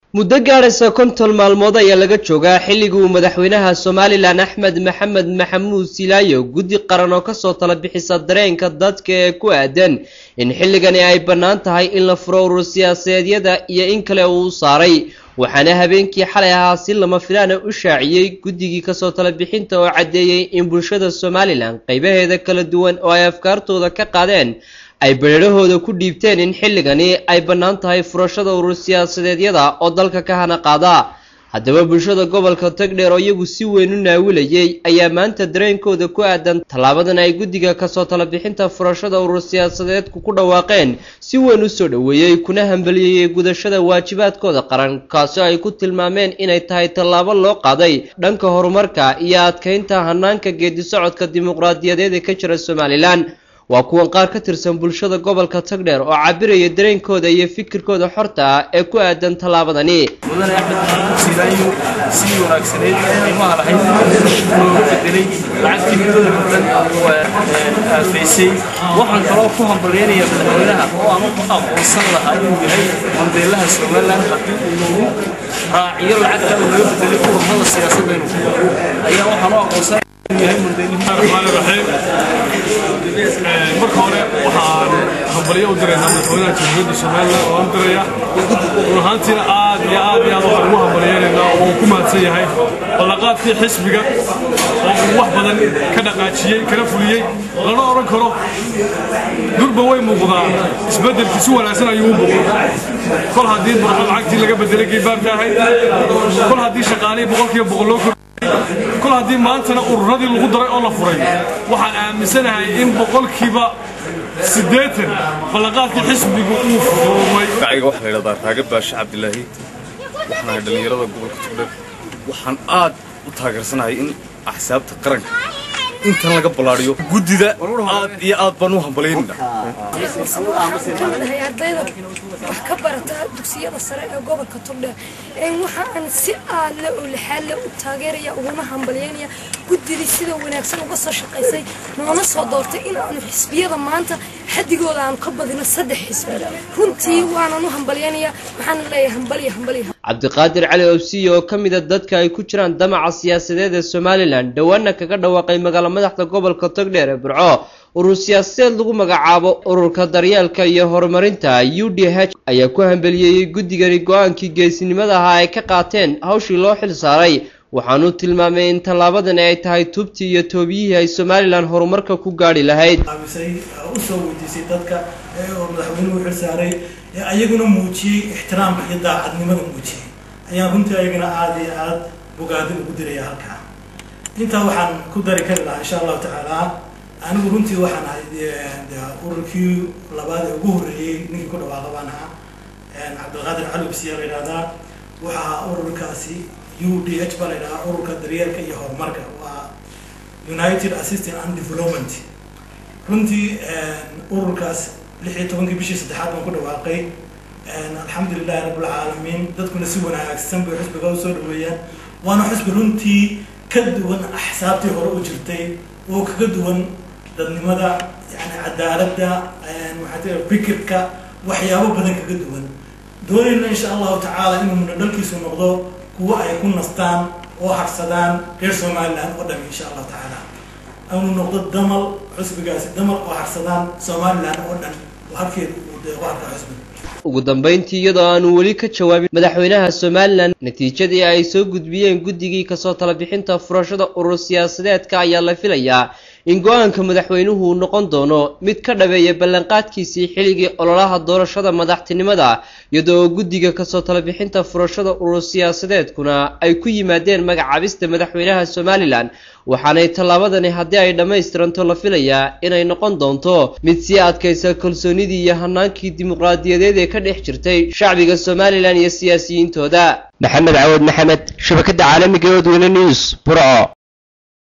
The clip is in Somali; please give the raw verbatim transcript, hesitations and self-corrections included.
muddo gaaraysa konton maalmood ayaa laga joogaa xilligii uu madaxweynaha Soomaaliland Axmed Maxamed Maxamuud Silaayo guddi qaran oo ka soo tala bixisa dareenka dadka ee ku aadan in xilligani ay bannaan tahay in la furo urur siyaasadeedyada iyo in kale uu saaray waxaana habeenkii xalay ahaa si lama filaan u shaaciyay guddigii ka soo tala bixinta oo cadeeyay in bulshada Soomaaliland qaybaheeda kala duwan oo ay afkaartooda ka qaadeen ay beerahooda ku dhiibteen in xilligani ay bannaan tahay furashada urur siyaasadeedyada oo dalka ka hana qaada haddaba bulshada gobolka Togdheer oo iyagu si weyn u naawilayay ayaa maanta dareenkooda ku aadan talaabadan ay guddiga ka soo tala bixinta furashada urur siyaasadeedku ku dhawaaqeen si weyn u soo dhaweeyay kuna hambaliyay gudashada waajibaadkooda qaran kaasoo ay ku tilmaameen inay tahay talaabo loo qaaday dhanka horumarka iyo adkeynta hanaanka geedi socodka dimuqraadiyadeed ee ka jira Soomaaliland waa kuwan qaar ka tirsan bulshada gobolka Togdheer oo cabiraya dareenkooda iyo fikirkooda xorta ah ee ku aadan talaabadani mudane Axmed Silaayo si wanaagsaneed qiimaha lahayd oo bedelay lacagtii midooda badan waa faysay waxaan kaloo ku hambalyeynaya madaxweynaha oo aan ku aqoonsan lahaa inuu yahay mandelaha Soomaaliland haddii uu raaciyo lacagta uu laga bedelay ururada siyaasadda inuu ayaa waxaan u aqoonsan yahay mandelaha الرحيم marka hore waxaan hambalyo u direynaa madaxweynaha jamhuuriyadda Soomaaliland oo aan diraya ruuxantiina aad iyo aad iyo aad waxaan ugu hambalyeynaa oo ku mahadsan yahay balaqaadkii xisbiga oo wax badan ka dhaqaajiyay kana fuliyay lana oran karo durba way muuqdaa isbedelkii si wanaagsan ayuu u muuqdaa kol haddii lacagtii laga bedelay gibaarta ahayd kol haddii shaqaalihii boqolkiiba boqol loo كل هذه ما أنت نقول رضي الغدرة الله فري واحد مثلا إن بقولكيبا سديتن فلقات الحسب بيقوف كعيق واحد إلى دار هاجب باش عبد الله وحنا هذا اللي يرضى قبل كتب وحن آد وتهاجر سنة إن أحساب تقرن أنت أنا قبل أريو جودي ذا آد يا آد بنوهم بلينا كبرت دكسية السرية قبل كتب إن وحن سأل والحل والتاجرية وهم بليانية جودي لسيدا ونكسر وقصر شقيسي نونس صدرت إن أنا حسبية ضمان أنت حد يقول عن قبض الصدق حسب كنتي وأنا نهم بليانية وحن لا يهم بليه هم بليه عبد القادر علي أوسي وكمل الدتك أي كشران دمع السياسة السوماليلاند دوانا كقدر واقعي مقال madaxda gobolka Togdheer ee Burco urur siyaasadeed lagu magacaabo ururka daryeelka iyo horumarinta U D H ayaa ku hambaliyay guddigani go'aankii geesinimada ah ay ka qaateen hawshii loo xil saaray waxaanu tilmaamay in talaabadan ay tahay tubtii iyo toobiyihii ay Soomaaliland horumarka ku gaari lahayd u soo weydiisay dadka ee madaxweynuhu xil saaray ayaguna muujiyay ixtiraamka iyo daacadnimada muujiyay ayaa runtii ayagana aad iyo aad bogaadin ugu diray halka inta waxaan ku dari karnaa insha Allah ta'ala anigu runtii waxaan ahay ururkii labaad ee ugu horeeyay ninkii ku dhawaaqay ahaa Cabdulqaadir Cali Bisiyaal iraada waxa ururkaasi U D H baa iraada ururka daryeelka iyo horumarka waa United Assistance and Development runtii ururkaas lix iyo tobankii bishii saddexaad baan ku dhawaaqay alxamdulillaah rabbil caalamiin dadkuna si wanaagsan bay xisbiga u soo dhaweeyaan waana xisbi runtii كدوان أحسابتي هو أجرتي وكدوان للنمذا يعني عدالة وحتى فكرك وحياه بدن كدوان دورنا إن شاء الله تعالى إنه من ذلك سنقضوا هو يكون نستان وحرصدان غير Soomaaliland قدام إن شاء الله تعالى أو نقطة دمل حسب جالس دمل وحرصدان Soomaaliland قدام وهكذا وهذا حسب ugu dambeyntii iyadoo aanu wali ka jawaabin madaxweynaha Soomaaliland natiijadii ay soo gudbiyeen guddigii ka soo tala bixinta furashada urur siyaasadeedka ayaa la filayaa in go'aanka madaxweynuhu noqon doono mid ka dhabeeya ballanqaadkiisii xilligii ololaha doorashada madaxtinimada iyadoo guddiga ka soo tala bixinta furashada urur siyaasadeedkuna ay ku yimaadeen magacaabista madaxweynaha Soomaaliland waxaanay talaabadani haddii ay dhammaystiranto la filayaa inay noqon doonto mid sii adkaysa kalsoonidii iyo hanaankii dimuqraadiyadeed ee ka dhex jirtay shacbiga Soomaaliland iyo siyaasiyiintooda maxamed caawad maxamed shabakada caalamiga ee Wadweyne News Burco.